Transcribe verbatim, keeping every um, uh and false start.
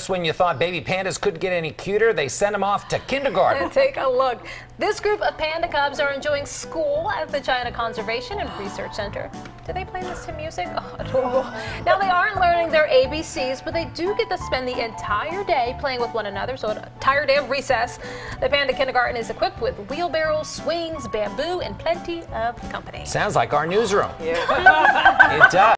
When you thought baby pandas couldn't get any cuter, they sent them off to kindergarten. Take a look. This group of panda cubs are enjoying school at the China Conservation and Research Center. Do they play this to music? Oh, adorable. Now, they aren't learning their A B Cs, but they do get to spend the entire day playing with one another, so an entire day of recess. The panda kindergarten is equipped with wheelbarrows, swings, bamboo, and plenty of company. Sounds like our newsroom. Yeah. It does.